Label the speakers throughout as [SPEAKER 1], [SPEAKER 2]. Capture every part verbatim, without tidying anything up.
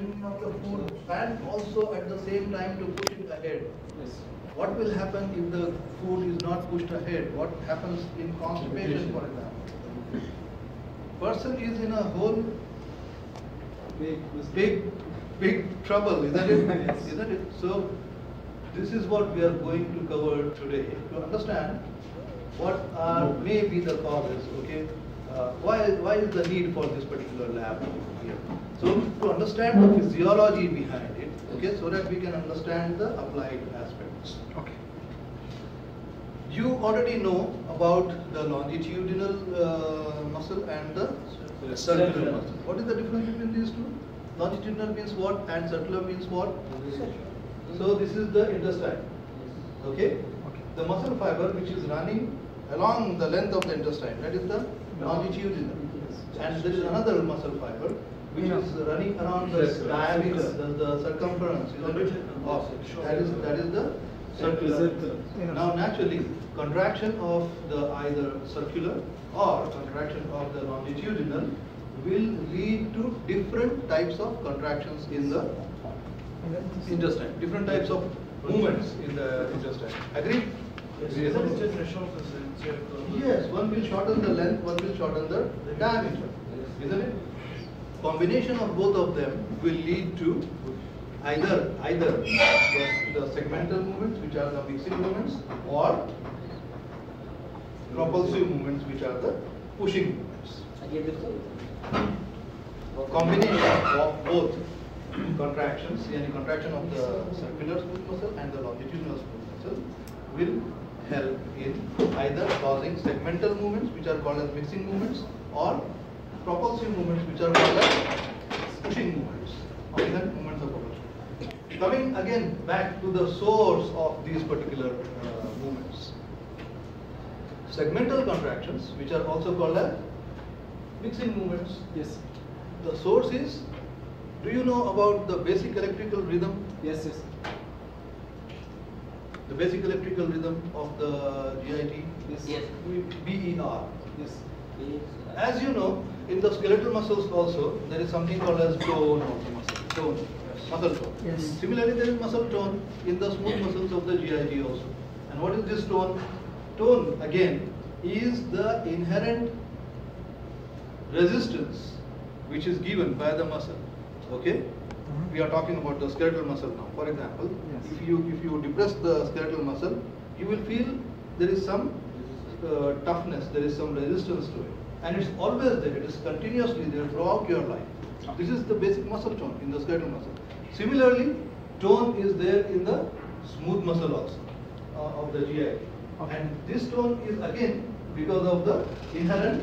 [SPEAKER 1] bringing of the food and also at the same time to push it ahead.
[SPEAKER 2] Yes.
[SPEAKER 1] What will happen if the food is not pushed ahead? What happens in constipation, for example? Person is in a whole
[SPEAKER 2] Big,
[SPEAKER 1] big, big trouble, isn't it?
[SPEAKER 2] Yes.
[SPEAKER 1] Isn't it? So, this is what we are going to cover today to understand what are maybe the causes. Okay, uh, why why is the need for this particular lab here? So, to understand the physiology behind it, okay, so that we can understand the applied aspects.
[SPEAKER 2] Okay.
[SPEAKER 1] You already know about the longitudinal uh, muscle and the circular
[SPEAKER 2] Circular.
[SPEAKER 1] muscle. What is the difference between these two? Longitudinal means what and circular means what? So this is the intestine. Okay?
[SPEAKER 2] Okay.
[SPEAKER 1] The muscle fiber which is running along the length of the intestine, that is the longitudinal. And there is another muscle fiber which is running around the diameter, the, the circumference, isn't it? Of that is that is the circular. Now naturally, contraction of the either circular or contraction of the longitudinal will lead to different types of contractions in the intestine, different types of movements in the intestine. Agree?
[SPEAKER 2] Yes.
[SPEAKER 1] Yes, one will shorten the length, one will shorten the diameter, isn't it? Combination of both of them will lead to either either the, the segmental movements, which are the mixing movements, or propulsive movements, which are the pushing movements. Combination of both contractions, any contraction of the circular smooth muscle and the longitudinal smooth muscle, will help in either causing segmental movements, which are called as mixing movements, or propulsive movements, which are called as pushing movements, even movements of propulsion. Coming again back to the source of these particular uh, movements. Segmental contractions, which are also called as mixing movements.
[SPEAKER 2] Yes.
[SPEAKER 1] The source is, do you know about the basic electrical rhythm?
[SPEAKER 2] Yes, yes.
[SPEAKER 1] The basic electrical rhythm of the G I T?
[SPEAKER 2] Yes.
[SPEAKER 3] Yes.
[SPEAKER 1] B E R.
[SPEAKER 2] Yes.
[SPEAKER 1] As you know, in the skeletal muscles also, there is something called as tone of the muscle. Tone. Muscle tone.
[SPEAKER 2] Yes.
[SPEAKER 1] Similarly, there is muscle tone in the smooth muscles of the G I T also. And what is this tone? Tone, again, is the inherent resistance which is given by the muscle. Okay?
[SPEAKER 2] Mm-hmm.
[SPEAKER 1] We are talking about the skeletal muscle now. For example,
[SPEAKER 2] Yes.
[SPEAKER 1] if you if you depress the skeletal muscle, you will feel there is some uh, toughness, there is some resistance to it. And it's always there, it is continuously there throughout your life. This is the basic muscle tone in the skeletal muscle. Similarly, tone is there in the smooth muscle also uh, of the G I T.
[SPEAKER 2] Okay.
[SPEAKER 1] And this tone is again because of the inherent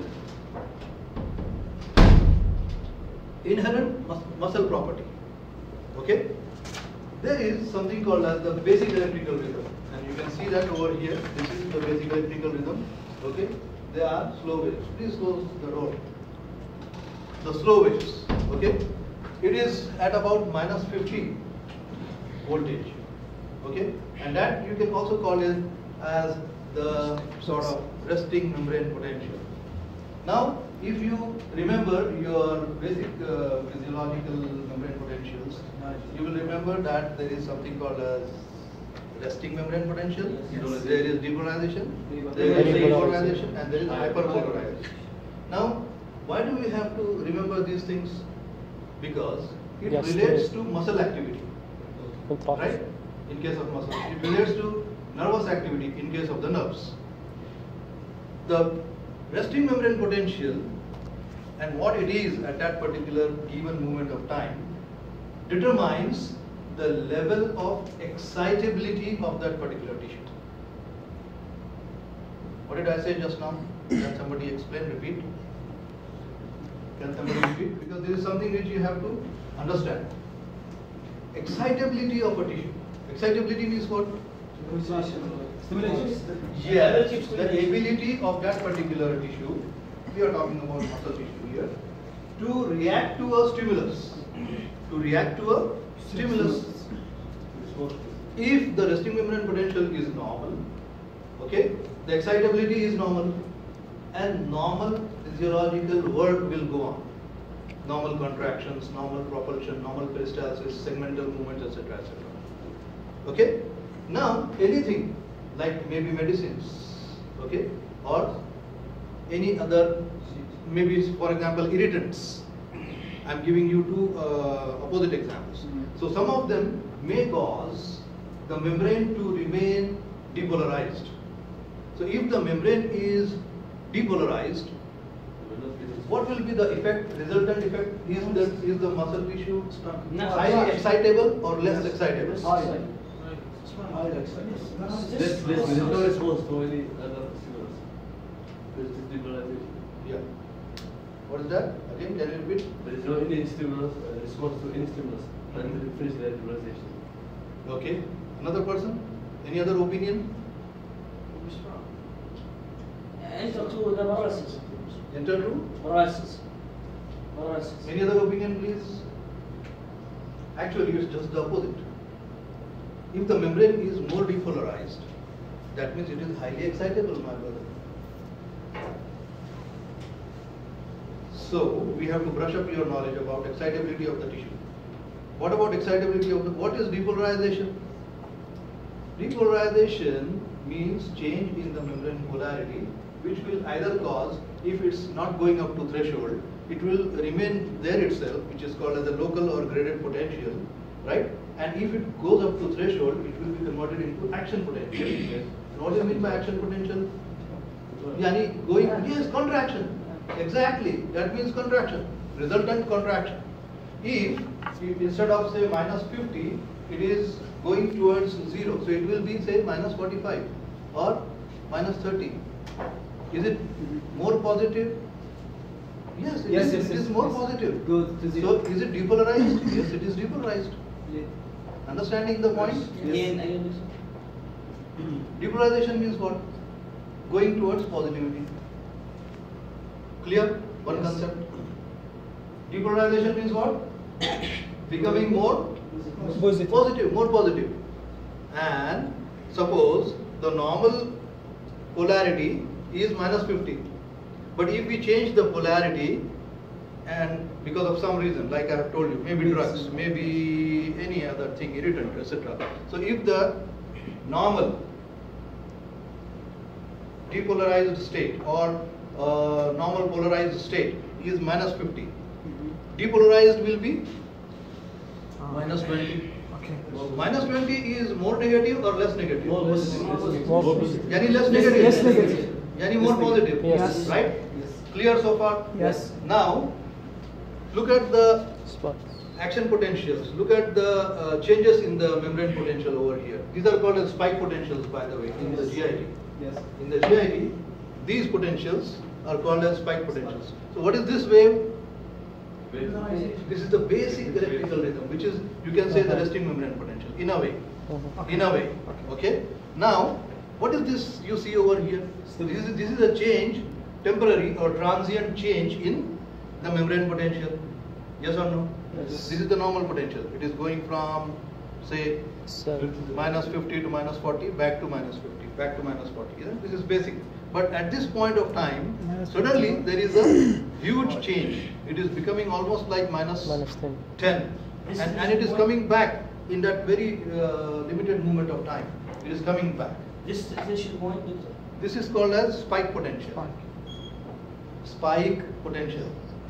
[SPEAKER 1] inherent mus muscle property. Okay? There is something called as the basic electrical rhythm. And you can see that over here. This is the basic electrical rhythm. Okay? They are slow waves. Please close the door. The slow waves. Okay? It is at about minus fifty voltage. Okay? And that you can also call it as the sort of resting membrane potential. Now, if you remember your basic uh, physiological membrane potentials, you will remember that there is something called as resting membrane potential.
[SPEAKER 2] Yes.
[SPEAKER 1] There is depolarization,
[SPEAKER 2] Depolarization.
[SPEAKER 1] there is depolarization, and there is hyperpolarization. Now, why do we have to remember these things? Because it
[SPEAKER 4] Yes,
[SPEAKER 1] relates
[SPEAKER 4] yes.
[SPEAKER 1] to muscle activity, right? In case of muscle, it relates to nervous activity in case of the nerves. The resting membrane potential and what it is at that particular given moment of time determines the level of excitability of that particular tissue. What did I say just now? Can somebody explain, repeat? Can somebody repeat? Because this is something which you have to understand. Excitability of a tissue. Excitability means what?
[SPEAKER 2] Stimulation.
[SPEAKER 1] Yes, the ability of that particular tissue, we are talking about muscle tissue here, to react to a stimulus. To react to a stimulus. If the resting membrane potential is normal, okay, the excitability is normal, and normal physiological work will go on. normal contractions, normal propulsion, normal peristalsis, segmental movements, et cetera, et cetera. Okay? Now, anything like maybe medicines, okay, or any other, maybe for example, irritants. I'm giving you two uh, opposite examples. Mm-hmm. So some of them may cause the membrane to remain depolarized. So if the membrane is depolarized, what will be the effect, resultant effect? Is the, is the muscle tissue highly excitable or less excitable?
[SPEAKER 2] Highly. Highly excitable.
[SPEAKER 3] There's, there's no response to any other stimulus. There's just depolarization.
[SPEAKER 1] Yeah. What is that? Again, can you repeat?
[SPEAKER 3] There is no any stimulus, uh, response to any stimulus until you finish the depolarization.
[SPEAKER 1] Okay. Another person? Any other opinion?
[SPEAKER 4] Enter to the paralysis.
[SPEAKER 1] Enter to?
[SPEAKER 4] Paralysis. Paralysis.
[SPEAKER 1] Any other opinion, please? Actually, it's just the opposite. If the membrane is more depolarized, that means it is highly excitable, my brother. So, we have to brush up your knowledge about excitability of the tissue. What about excitability of the, what is depolarization? Depolarization means change in the membrane polarity, which will either cause, if it's not going up to threshold, it will remain there itself, which is called as a local or graded potential, right? And if it goes up to threshold, it will be converted into action potential. And what do you mean by action potential? Yani going, yes, contraction. Exactly, that means contraction, resultant contraction. If, if instead of say minus fifty, it is going towards zero, so it will be say minus forty-five or minus thirty. Is it more positive? Yes, it
[SPEAKER 2] Yes,
[SPEAKER 1] is,
[SPEAKER 2] yes,
[SPEAKER 1] it
[SPEAKER 2] yes,
[SPEAKER 1] is more
[SPEAKER 2] yes.
[SPEAKER 1] positive.
[SPEAKER 2] Good to
[SPEAKER 1] So
[SPEAKER 2] zero.
[SPEAKER 1] is it depolarized? Yes, it is depolarized.
[SPEAKER 2] Yeah.
[SPEAKER 1] Understanding the point?
[SPEAKER 4] Again, again.
[SPEAKER 1] Depolarization means what? Going towards positivity. Clear? One
[SPEAKER 2] Yes.
[SPEAKER 1] concept. Depolarization means what? Becoming more
[SPEAKER 2] Positive.
[SPEAKER 1] positive, more positive. And suppose the normal polarity is minus fifty. But if we change the polarity, and because of some reason, like I have told you, maybe drugs, maybe any other thing, irritant, et cetera. So if the normal depolarized state or uh, normal polarized state is minus fifty, depolarized will be minus twenty.
[SPEAKER 2] Okay.
[SPEAKER 1] Minus twenty is more negative or less negative?
[SPEAKER 3] More positive.
[SPEAKER 2] More
[SPEAKER 3] More
[SPEAKER 2] positive.
[SPEAKER 3] positive.
[SPEAKER 1] Yani less
[SPEAKER 2] Less-
[SPEAKER 1] negative.
[SPEAKER 2] less negative.
[SPEAKER 1] Yani more positive.
[SPEAKER 2] Yes.
[SPEAKER 1] Right?
[SPEAKER 2] Yes.
[SPEAKER 1] Clear so far?
[SPEAKER 2] Yes.
[SPEAKER 1] Now, look at the
[SPEAKER 2] Spot.
[SPEAKER 1] action potentials. Look at the uh, changes in the membrane potential over here. These are called as spike potentials, by the way, in the G I T.
[SPEAKER 2] Yes.
[SPEAKER 1] In the G I T, these potentials are called as spike potentials. So what is this wave? This is the basic electrical rhythm, which is, you can say, the resting membrane potential, in a way. In a way. Okay? Now, what is this you see over here? This is, this is a change, temporary or transient change in the membrane potential. Yes or no?
[SPEAKER 2] Yes.
[SPEAKER 1] This is the normal potential. It is going from, say,
[SPEAKER 2] Seven.
[SPEAKER 1] minus fifty to minus forty, back to minus fifty, back to minus forty. Yeah? This is basic. But at this point of time, suddenly there is a huge change. It is becoming almost like minus
[SPEAKER 2] Minus ten.
[SPEAKER 1] ten. And, and it is coming back in that very uh, limited moment of time. It is coming back.
[SPEAKER 4] This transition point is
[SPEAKER 1] This is called as spike potential. Spike potential.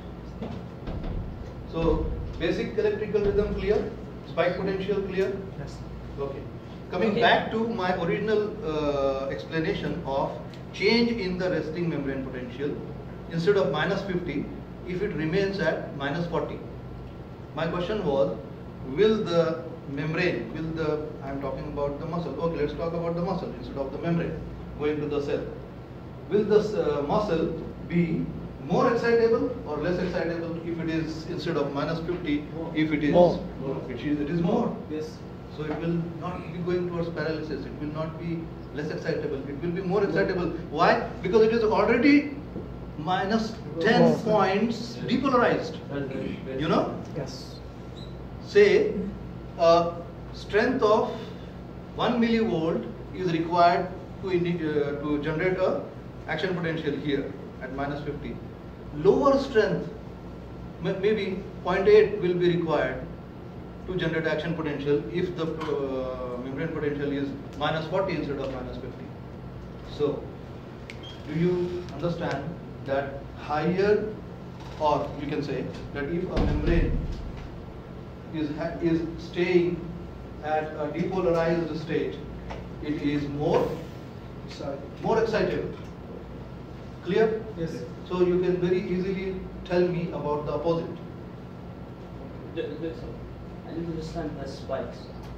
[SPEAKER 1] So, basic electrical rhythm clear? Spike potential clear?
[SPEAKER 2] Yes.
[SPEAKER 1] Okay. Coming
[SPEAKER 4] Okay.
[SPEAKER 1] back to my original uh, explanation of change in the resting membrane potential, instead of minus fifty, if it remains at minus forty. My question was, will the membrane, will the, I am talking about the muscle, okay, let's talk about the muscle instead of the membrane, going to the cell. Will this uh, muscle be more excitable or less excitable if it is, instead of minus fifty, if it is,
[SPEAKER 2] More.
[SPEAKER 1] it is, it is more.
[SPEAKER 2] Yes.
[SPEAKER 1] So it will not be going towards paralysis, it will not be less excitable, it will be more excitable. Why? Because it is already minus ten
[SPEAKER 2] More.
[SPEAKER 1] points depolarized. You know?
[SPEAKER 2] Yes.
[SPEAKER 1] Say, a strength of one millivolt is required to, indi- uh, to generate a action potential here at minus fifty. Lower strength Maybe zero point eight will be required to generate action potential if the uh, membrane potential is minus forty instead of minus fifty. So, do you understand that higher, or you can say that if a membrane is is staying at a depolarized state, it is more more excitable. Clear?
[SPEAKER 2] Yes.
[SPEAKER 1] So you can very easily tell me about the opposite.
[SPEAKER 4] The, the, I didn't understand the spikes.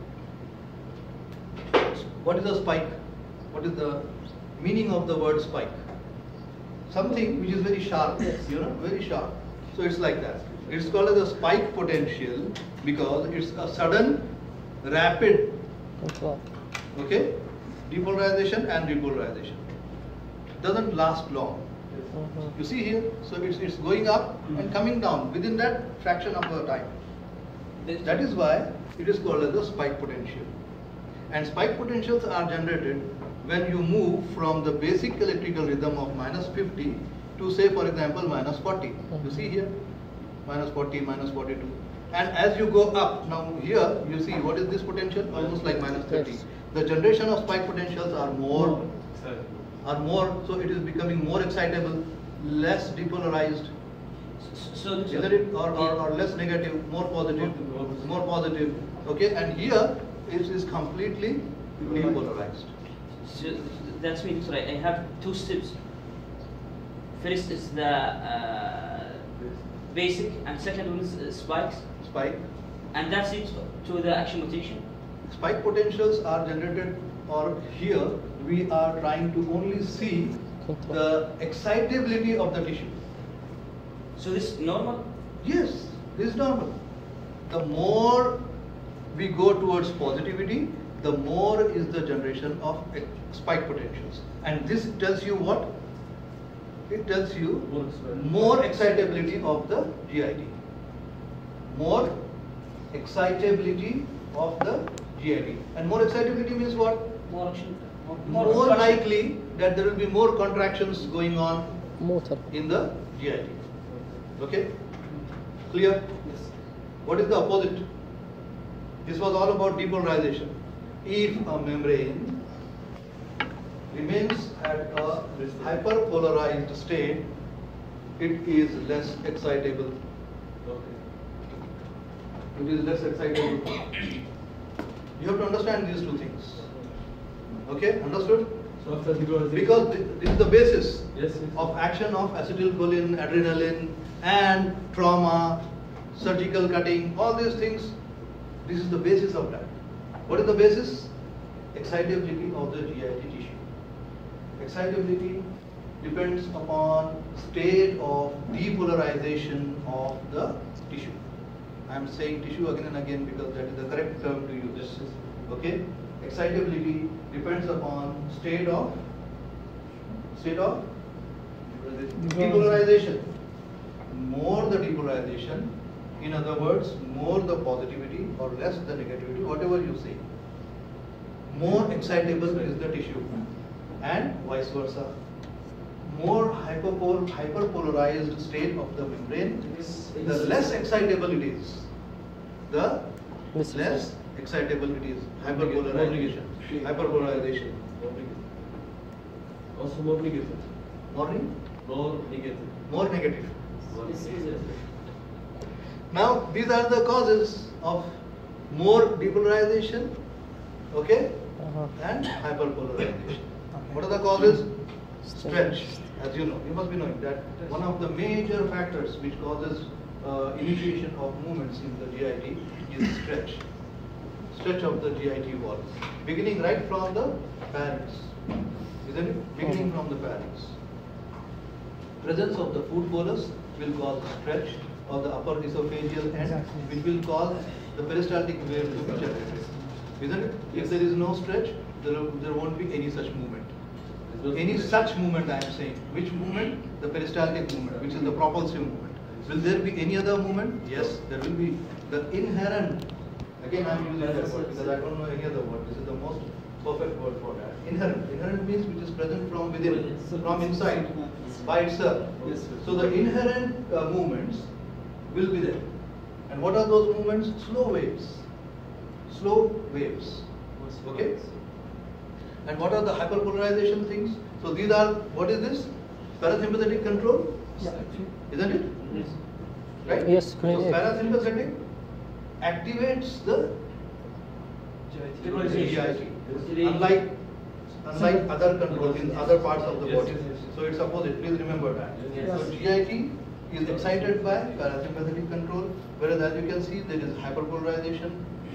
[SPEAKER 1] What is a spike? What is the meaning of the word spike? Something which is very sharp,
[SPEAKER 4] Yes.
[SPEAKER 1] you know, very sharp. So it's like that. It's called as a spike potential because it's a sudden, rapid, okay, depolarization and repolarization. Doesn't last long. You see here, so it's, it's going up and coming down within that fraction of the time. That is why it is called as a spike potential. And spike potentials are generated when you move from the basic electrical rhythm of minus fifty to, say, for example, minus forty. You see here, minus forty, minus forty-two. And as you go up, now here you see what is this potential? Almost like minus thirty. The generation of spike potentials are more, are more, so it is becoming more excitable, less depolarized.
[SPEAKER 4] So this
[SPEAKER 1] Isn't it? Or, or, or less negative, more positive, more positive. Okay, and here it is completely depolarized.
[SPEAKER 4] So that means right, I have two steps. First is the uh, basic, and second one is uh, spikes,
[SPEAKER 1] Spike.
[SPEAKER 4] and that's it to the action potential.
[SPEAKER 1] Spike potentials are generated, or here we are trying to only see the excitability of the tissue.
[SPEAKER 4] So this is normal.
[SPEAKER 1] Yes, this is normal. The more we go towards positivity, the more is the generation of ex- spike potentials. And this tells you what? It tells you more excitability of the G I T. More excitability of the G I T. And more excitability means what?
[SPEAKER 4] More action.
[SPEAKER 1] More
[SPEAKER 4] contraction.
[SPEAKER 1] likely that there will be more contractions going on
[SPEAKER 2] Motor.
[SPEAKER 1] in the G I T. Okay? Clear?
[SPEAKER 4] Yes.
[SPEAKER 1] What is the opposite? This was all about depolarization. If a membrane remains at a hyperpolarized state, it is less excitable. It is less excitable. You have to understand these two things. Okay? Understood?
[SPEAKER 3] So after depolarization.
[SPEAKER 1] Because thi- this is the basis
[SPEAKER 3] Yes, yes.
[SPEAKER 1] of action of acetylcholine, adrenaline, and trauma, surgical cutting, all these things. This is the basis of that. What is the basis? Excitability of the G I T tissue. Excitability depends upon state of depolarization of the tissue. I am saying tissue again and again because that is the correct term to use. Okay? Excitability depends upon state of state of depolarization. More the depolarization, in other words, more the positivity or less the negativity, whatever you say, more excitable is the tissue, and vice versa. More hyperpol hyperpolarized state of the membrane, the less excitable it is. The less excitable it is. Hyperpolarization. Hyperpolarization.
[SPEAKER 3] Also more negative.
[SPEAKER 1] More, ne-
[SPEAKER 3] More negative.
[SPEAKER 1] more negative.
[SPEAKER 3] More
[SPEAKER 4] This is
[SPEAKER 3] negative.
[SPEAKER 1] Now, these are the causes of more depolarization, okay, and hyperpolarization. What are the causes? Stretch. As you know, you must be knowing that one of the major factors which causes uh, initiation of movements in the G I T is stretch. Stretch of the G I T wall, beginning right from the pharynx, isn't it? Beginning from the pharynx. Presence of the food bolus will cause stretch of the upper esophageal end,
[SPEAKER 2] Exactly.
[SPEAKER 1] which will cause the peristaltic wave to be generated. Isn't it? If there is no stretch, there, there won't be any such movement. Any such movement I am saying. Which movement? The peristaltic movement, which is the propulsive movement. Will there be any other movement? Yes, there will be. The inherent, again I am using that word because I don't know any other word. This is the most perfect word for that. Inherent. Inherent means which is present from within, from inside, by itself.
[SPEAKER 3] Yes, sir.
[SPEAKER 1] So the inherent uh, movements will be there. And what are those movements? Slow waves. Slow waves. Okay? And what are the hyperpolarization things? So these are, what is this? Parasympathetic control?
[SPEAKER 2] Yeah.
[SPEAKER 1] Isn't it?
[SPEAKER 4] Yes.
[SPEAKER 1] Right?
[SPEAKER 5] Yes,
[SPEAKER 1] So
[SPEAKER 5] correct.
[SPEAKER 1] parasympathetic activates the
[SPEAKER 3] G
[SPEAKER 1] G I T. Unlike, unlike other controls in other parts of the
[SPEAKER 3] Yes,
[SPEAKER 1] body.
[SPEAKER 3] yes, yes.
[SPEAKER 1] So it's opposite, please remember that.
[SPEAKER 3] Yes.
[SPEAKER 1] So G I T is excited by parasympathetic control, whereas as you can see there is hyperpolarization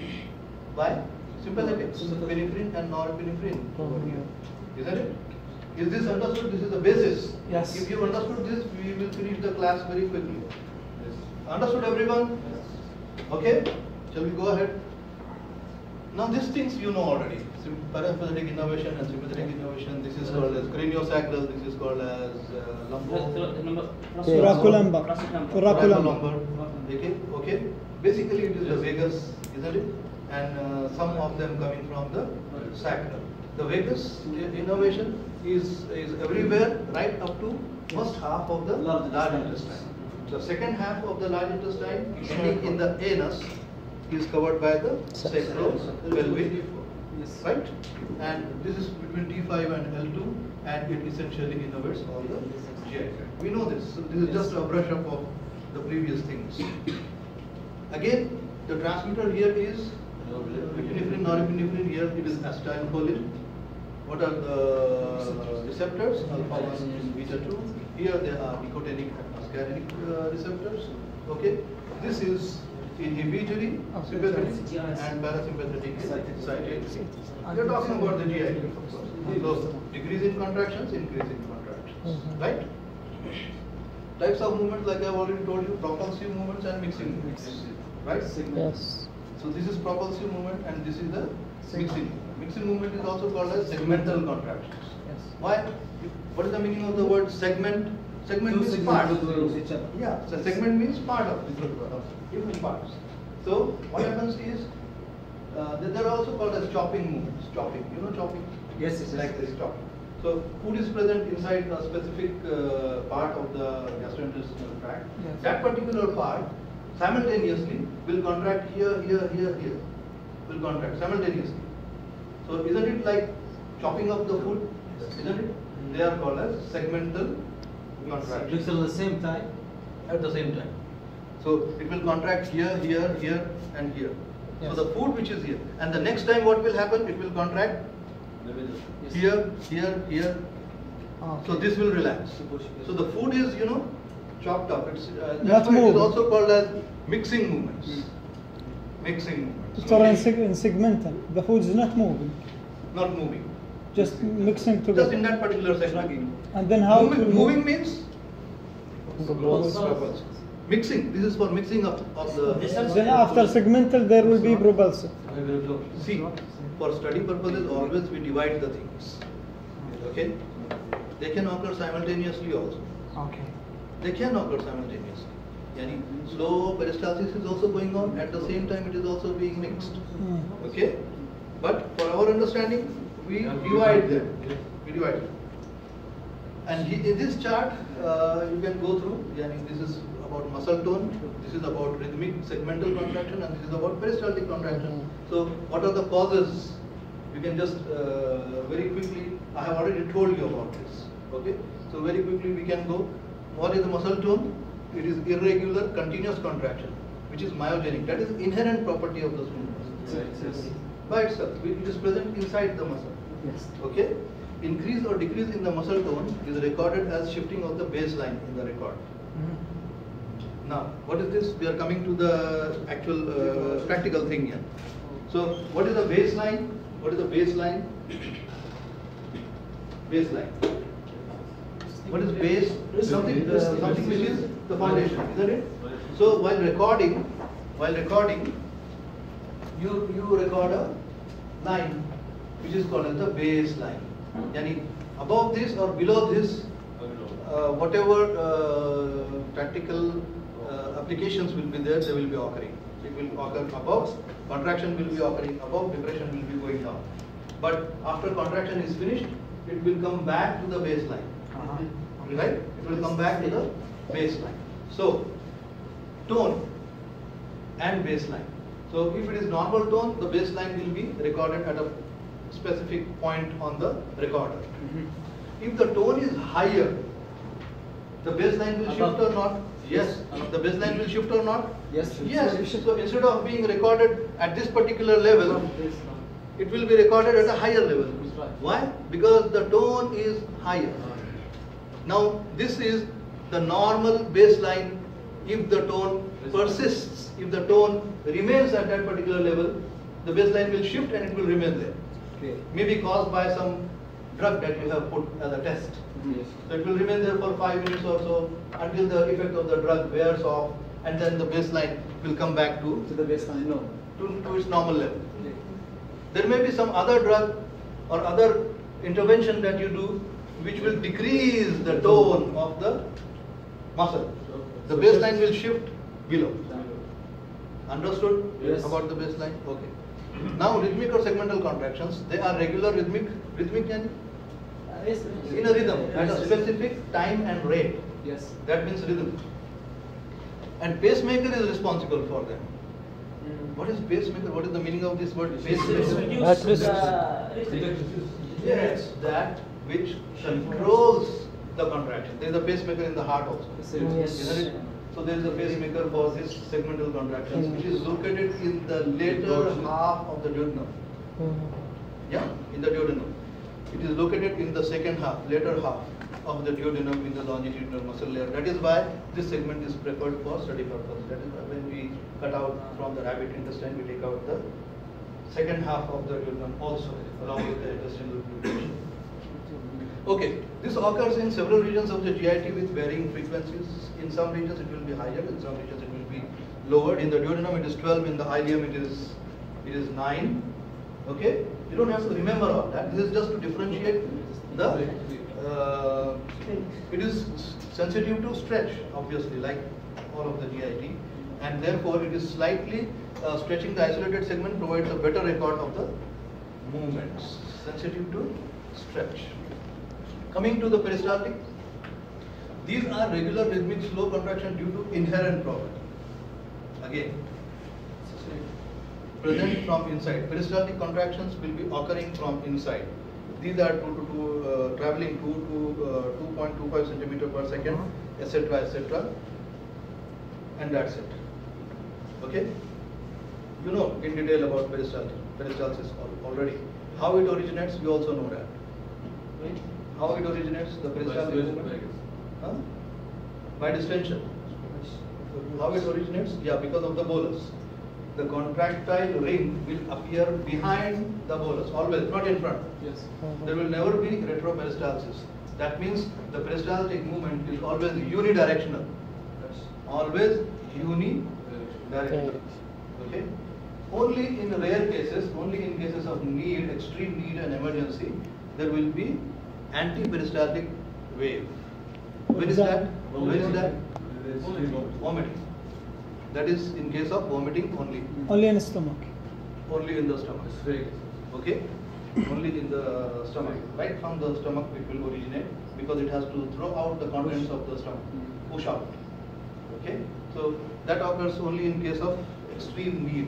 [SPEAKER 1] by sympathetic, epinephrine and norepinephrine over here. Isn't it? Is this understood? This is the basis.
[SPEAKER 2] Yes.
[SPEAKER 1] If you understood this, we will finish the class very quickly. Understood everyone? Okay? Shall we go ahead? Now these things you know already. Sym- Parasympathetic innervation and sympathetic innervation. This is called as craniosacral. This is called as uh, lumbo.
[SPEAKER 2] Thoracolumbar. Thoracolumbar.
[SPEAKER 1] Thoracolumbar. Okay. Okay. Basically, it is the vagus, isn't it? And uh, some of them coming from the sacral. The vagus i- innervation is is everywhere, right up to first half of the
[SPEAKER 3] Large
[SPEAKER 1] large
[SPEAKER 3] intestine.
[SPEAKER 1] intestine. The second half of the large intestine, ending in the anus, is covered by the sacropelvic, right? And this is between T five and L two, and it essentially innervates all the G I T. We know this. So this is just a brush up of the previous things. Again, the transmitter here is epinephrine, norepinephrine. Here it is acetylcholine. What are the receptors? Alpha one and beta two. Here there are nicotinic and muscarinic uh, receptors. Okay, this is inhibitory, sympathetic, and parasympathetic excitatory. We are talking about the G I T, of course. So decrease in contractions, increase in contractions, right? Types of movements, like I have already told you, propulsive movements and mixing movements, right?
[SPEAKER 5] Yes.
[SPEAKER 1] So this is propulsive movement and this is the mixing movement. Mixing movement is also called as segmental contractions. Why? What is the meaning of the word segment? Segment means part. Yeah, so segment means part of different parts. So what happens is, uh, they are also called as chopping movements. Chopping, you know chopping?
[SPEAKER 2] Yes, yes, yes.
[SPEAKER 1] Like this chopping. So food is present inside a specific uh, part of the gastrointestinal tract.
[SPEAKER 2] Yes.
[SPEAKER 1] That particular part simultaneously will contract here, here, here, here. Will contract simultaneously. So isn't it like chopping up the food? Isn't it? They are called as segmental contractions.
[SPEAKER 2] at the same time.
[SPEAKER 1] At the same time. So it will contract here, here, here, and here.
[SPEAKER 2] Yes.
[SPEAKER 1] So the food which is here, and the next time what will happen? It will contract
[SPEAKER 2] Yes.
[SPEAKER 1] here, here, here. So this will relax. So the food is, you know, chopped up. It's uh,
[SPEAKER 2] Not
[SPEAKER 1] that's why it is
[SPEAKER 2] moving.
[SPEAKER 1] also called as mixing movements. Mixing movements.
[SPEAKER 2] So in, seg- in segmental, the food is not moving,
[SPEAKER 1] Not moving.
[SPEAKER 2] just mixing
[SPEAKER 1] Just in
[SPEAKER 2] together.
[SPEAKER 1] that particular segment.
[SPEAKER 2] And then how it will
[SPEAKER 1] moving,
[SPEAKER 2] move?
[SPEAKER 1] moving means propulsion. Mixing. This is for mixing up of the.
[SPEAKER 2] Then after segmental, there will be propulsive.
[SPEAKER 1] See, for study purposes, always we divide the things. Okay? They can occur simultaneously also.
[SPEAKER 2] Okay.
[SPEAKER 1] They can occur simultaneously. Yani, slow peristalsis is also going on, at the same time it is also being mixed.
[SPEAKER 2] Mm.
[SPEAKER 1] Okay? But for our understanding, we divide them. We divide them. And he, in this chart, uh, you can go through, yani, this is about muscle tone, this is about rhythmic segmental contraction, and this is about peristaltic contraction. So what are the causes? You can just uh, very quickly, I have already told you about this. Okay? So very quickly we can go. What is the muscle tone? It is irregular continuous contraction, which is myogenic. That is inherent property of the movement. By itself, it is present inside the muscle.
[SPEAKER 2] Yes.
[SPEAKER 1] Okay? Increase or decrease in the muscle tone is recorded as shifting of the baseline in the record.
[SPEAKER 2] Mm-hmm.
[SPEAKER 1] Now, what is this? We are coming to the actual uh, practical thing here. So, what is the baseline? What is the baseline? Baseline. What is base? Something, uh, something which is the foundation, isn't it? So, while recording, while recording, you you record a line which is called as the baseline. Yani above this or below this, uh, whatever uh, practical uh, applications will be there, they will be occurring. It will occur above, contraction will be occurring above, depression will be going down. But after contraction is finished, it will come back to the baseline.
[SPEAKER 2] Uh-huh.
[SPEAKER 1] Right? It will come back to the baseline. So, tone and baseline. So if it is normal tone, the baseline will be recorded at a specific point on the recorder.
[SPEAKER 2] Mm-hmm.
[SPEAKER 1] If the tone is higher, the baseline will shift or not? Yes. The baseline will shift or not?
[SPEAKER 2] Yes.
[SPEAKER 1] Yes. So instead of being recorded at this particular level, it will be recorded at a higher level. Why? Because the tone is higher. Now this is the normal baseline. If the tone persists, if the tone remains at that particular level, the baseline will shift and it will remain there.
[SPEAKER 2] Okay.
[SPEAKER 1] Maybe caused by some drug that you have put as a test.
[SPEAKER 2] Yes.
[SPEAKER 1] So it will remain there for five minutes or so until the effect of the drug wears off, and then the baseline will come back to,
[SPEAKER 2] To the baseline, no.
[SPEAKER 1] to, to its normal level.
[SPEAKER 2] Okay.
[SPEAKER 1] There may be some other drug or other intervention that you do which will decrease the tone of the muscle. The baseline will shift below. Understood
[SPEAKER 2] Yes.
[SPEAKER 1] about the baseline? Okay. Now rhythmic or segmental contractions, they are regular rhythmic, rhythmic and
[SPEAKER 2] Yes.
[SPEAKER 1] in a rhythm at a specific time and rate.
[SPEAKER 2] Yes.
[SPEAKER 1] That means rhythm. And pacemaker is responsible for them. What is pacemaker? What is the meaning of this word pacemaker?
[SPEAKER 2] Heart
[SPEAKER 4] Reduce
[SPEAKER 2] rhythm.
[SPEAKER 4] the rhythm.
[SPEAKER 1] Yes, that which controls the contraction. There is a pacemaker in the heart also.
[SPEAKER 2] Yes.
[SPEAKER 1] Isn't it? So there is a pacemaker for this segmental contractions, which is located in the later half of the duodenum. Yeah, in the duodenum. It is located in the second half, later half of the duodenum in the longitudinal muscle layer. That is why this segment is preferred for study purpose. That is why when we cut out from the rabbit intestine, we take out the second half of the duodenum also, along with the intestinal lubrication. Okay, this occurs in several regions of the G I T with varying frequencies. In some regions it will be higher, in some regions it will be lower. In the duodenum it is twelve, in the ileum it is it is nine. Okay, you don't have to remember all that. This is just to differentiate the. Uh, it is sensitive to stretch, obviously, like all of the G I T, and therefore it is slightly uh, stretching the isolated segment provides a better record of the movements. Sensitive to stretch. Coming to the peristaltic, these are regular rhythmic slow contraction due to inherent problem. Again, present from inside. Peristaltic contractions will be occurring from inside. These are two to two, uh, traveling two to uh, two point two five centimeter per second, et cetera, et cetera, and that's it. Okay? You know in detail about peristaltic, peristalsis already. How it originates, you also know that. Right? How it originates, the peristaltic movement? Huh? By distension. How it originates? Yeah, because of the bolus. The contractile ring will appear behind the bolus, always, not in front.
[SPEAKER 2] Yes.
[SPEAKER 1] There will never be retroperistalsis. That means the peristaltic movement is always unidirectional. Always unidirectional. Okay? Only in rare cases, only in cases of need, extreme need and emergency, there will be anti-peristaltic wave. When is that? When is that? Vomiting. That is in case of vomiting only.
[SPEAKER 2] Only in the stomach.
[SPEAKER 1] Only in the stomach. Okay? Only in the stomach. Right from the stomach it will originate because it has to throw out the contents of the stomach. Push out. Okay? So that occurs only in case of extreme need.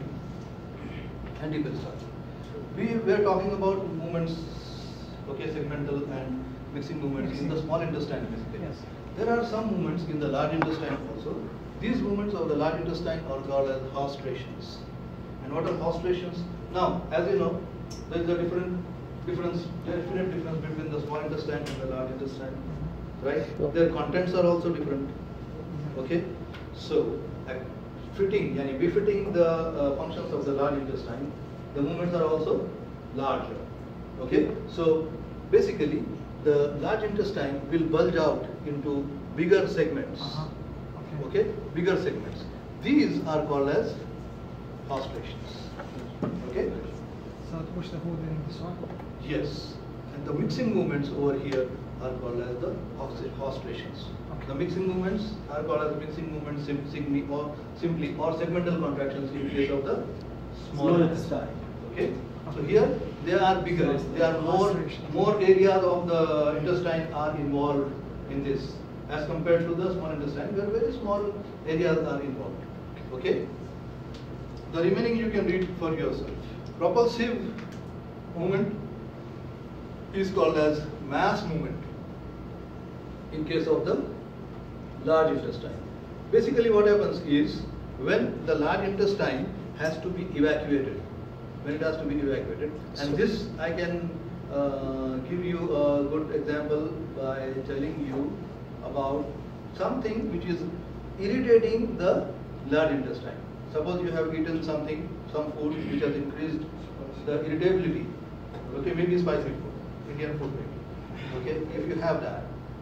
[SPEAKER 1] Anti-peristaltic. We were talking about movements, okay, segmental and mixing movements in the small intestine basically.
[SPEAKER 2] Yes.
[SPEAKER 1] There are some movements in the large intestine also. These movements of the large intestine are called as hostrations. And what are hostrations? Now, as you know, there is a different difference, definite difference between the small intestine and the large intestine, right?
[SPEAKER 2] Sure.
[SPEAKER 1] Their contents are also different. Okay, so uh, fitting, yani befitting the uh, functions of the large intestine, the movements are also larger. Okay, so basically the large intestine will bulge out into bigger segments.
[SPEAKER 2] Uh-huh.
[SPEAKER 1] Okay, bigger segments. These are called as hostrations. Okay.
[SPEAKER 2] So to push the food in this one.
[SPEAKER 1] Yes, and the mixing movements over here are called as the hostrations.
[SPEAKER 2] Okay.
[SPEAKER 1] The mixing movements are called as mixing movements sim simply or simply or segmental contractions in case of the small
[SPEAKER 2] Small
[SPEAKER 1] intestine. Okay. So here they are bigger. They are more more areas of the intestine are involved in this as compared to the small intestine where very small areas are involved. Okay? The remaining you can read for yourself. Propulsive movement is called as mass movement in case of the large intestine. Basically what happens is when the large intestine has to be evacuated, when it has to be evacuated, and this I can uh, give you a good example by telling you about something which is irritating the large intestine. Suppose you have eaten something, some food which has increased the irritability. Okay, maybe spicy food, Indian food maybe. Okay, if you have that,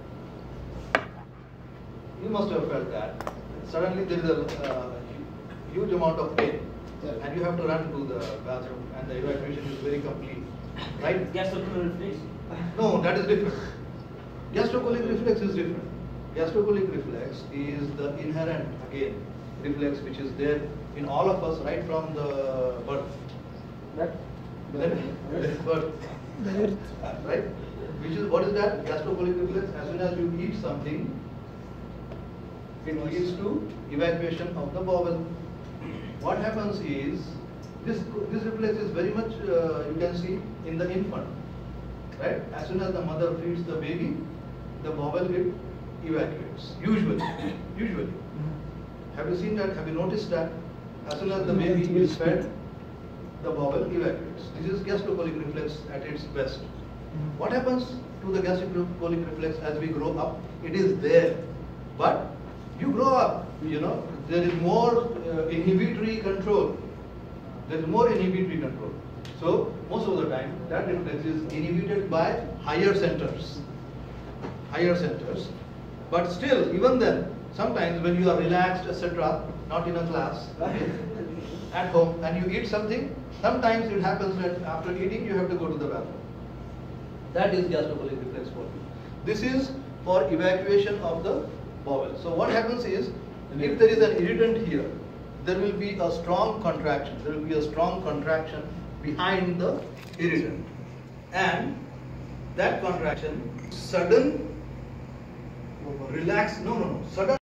[SPEAKER 1] you must have felt that suddenly there is a uh, huge amount of pain, and you have to run to the bathroom, and the evacuation is very complete, right?
[SPEAKER 4] Gastrocolic reflex.
[SPEAKER 1] No, that is different. Gastrocolic reflex is different. Gastrocolic reflex is the inherent, again, reflex which is there in all of us right from the birth.
[SPEAKER 2] That?
[SPEAKER 1] Then, birth.
[SPEAKER 2] The
[SPEAKER 1] Right? Which is, what is that? Gastrocolic reflex. As soon as you eat something, it leads to evacuation of the bowel. What happens is, this, this reflex is very much, uh, you can see in the infant. Right? As soon as the mother feeds the baby, the bowel it evacuates. Usually. Usually. Have you seen that? Have you noticed that? As soon as the baby is fed, the bowel evacuates. This is gastrocolic reflex at its best. What happens to the gastrocolic reflex as we grow up? It is there. But you grow up, you know, there is more uh, inhibitory control. There is more inhibitory control. So, most of the time, that reflex is inhibited by higher centers. Higher centers. But still, even then, sometimes when you are relaxed, et cetera, not in a class, at home, and you eat something, sometimes it happens that after eating you have to go to the bathroom. That is gastrocolic reflex for you. This is for evacuation of the bowel. So what happens is, if there is an irritant here, there will be a strong contraction. There will be a strong contraction behind the irritant. And that contraction, sudden, relax, no, no, no, sudden